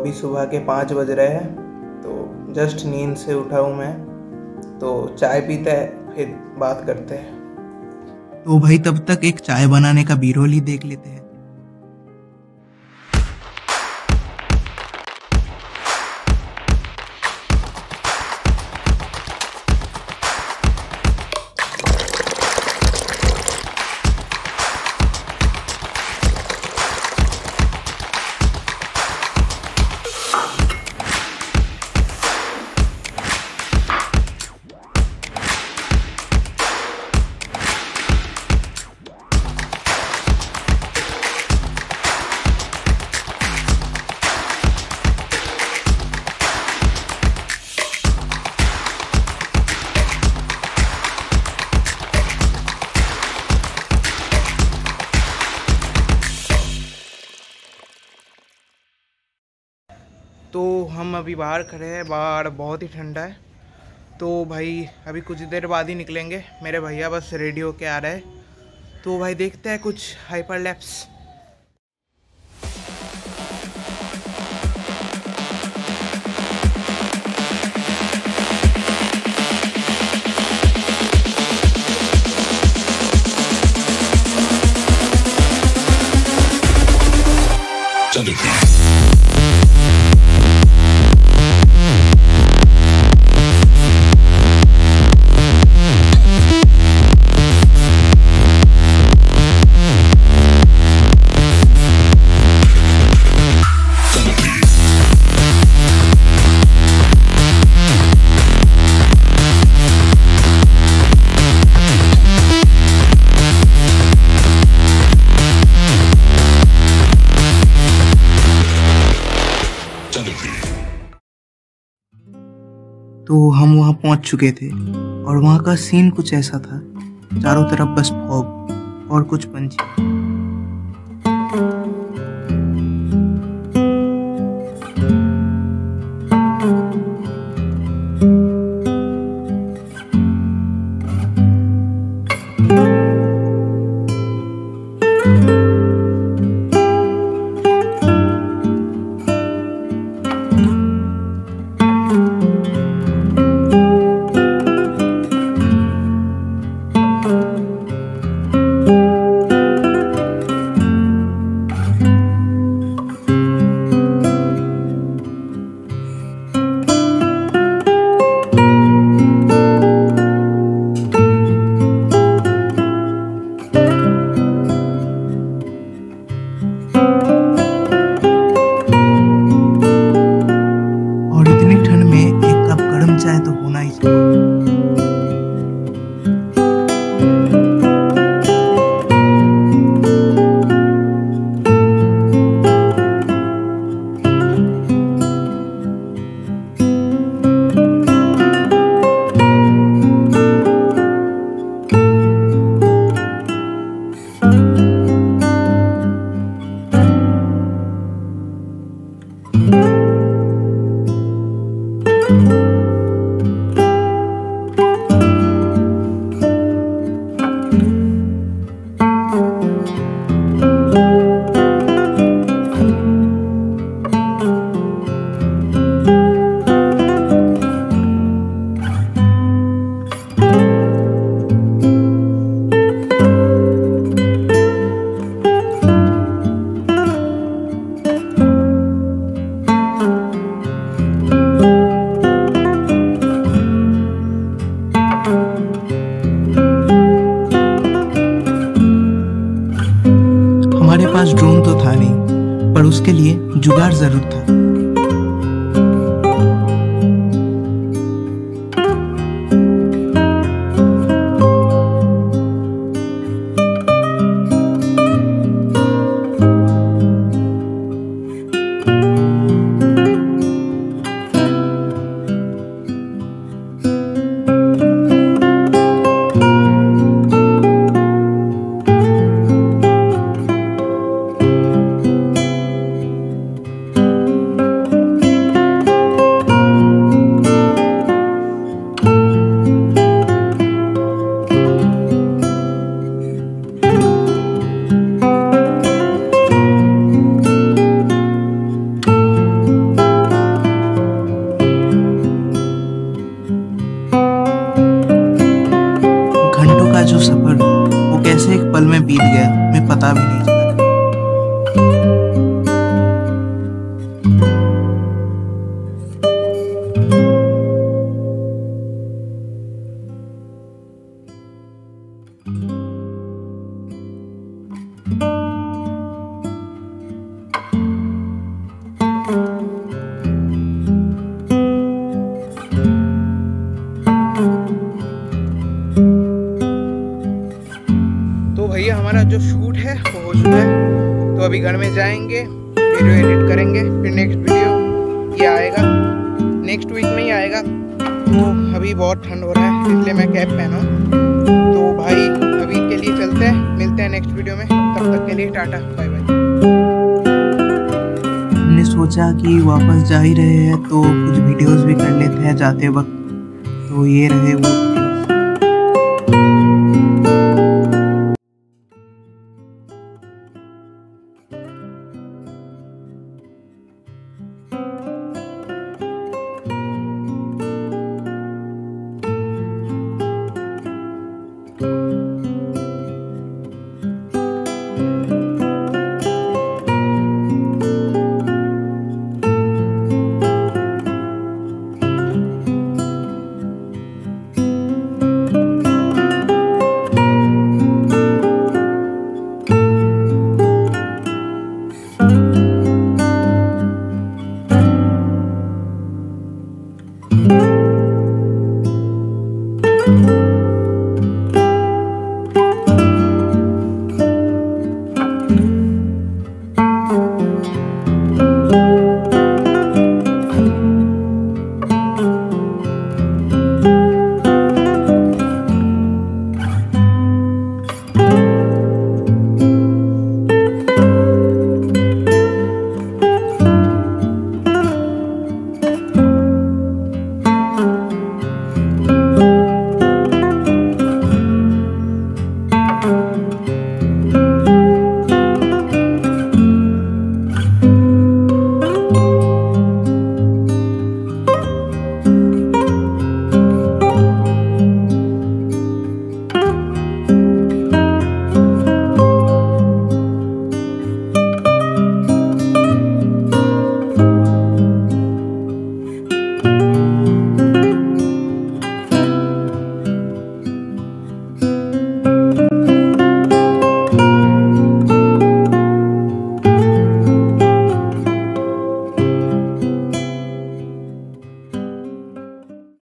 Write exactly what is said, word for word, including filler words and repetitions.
अभी सुबह के पाँच बज रहे हैं, तो जस्ट नींद से उठा हूँ मैं। तो चाय पीते हैं, फिर बात करते हैं। तो भाई तब तक एक चाय बनाने का बी रोल ही देख लेते हैं। तो हम अभी बाहर खड़े हैं, बाहर बहुत ही ठंडा है। तो भाई अभी कुछ देर बाद ही निकलेंगे, मेरे भैया बस रेडी होके आ रहे हैं। तो भाई देखते हैं कुछ हाइपर लैप्स। तो हम वहाँ पहुँच चुके थे और वहाँ का सीन कुछ ऐसा था, चारों तरफ बस फॉग और कुछ पंछी। चाहे तो होना ही चाहिए। हमारे पास ड्रोन तो था नहीं, पर उसके लिए जुगाड़ जरूर था। चंडीगढ़ में जाएंगे, वीडियो एडिट करेंगे, फिर नेक्स्ट वीडियो ये आएगा, नेक्स्ट वीक में ही आएगा। तो अभी बहुत ठंड हो रहा है इसलिए मैं कैप पहना हूँ। तो भाई अभी के लिए चलते हैं, मिलते हैं नेक्स्ट वीडियो में, तब तक के लिए टाटा बाय बाय। हमने सोचा कि वापस जा ही रहे हैं तो कुछ वीडियोस भी कर लेते हैं जाते वक्त। तो ये रहे वो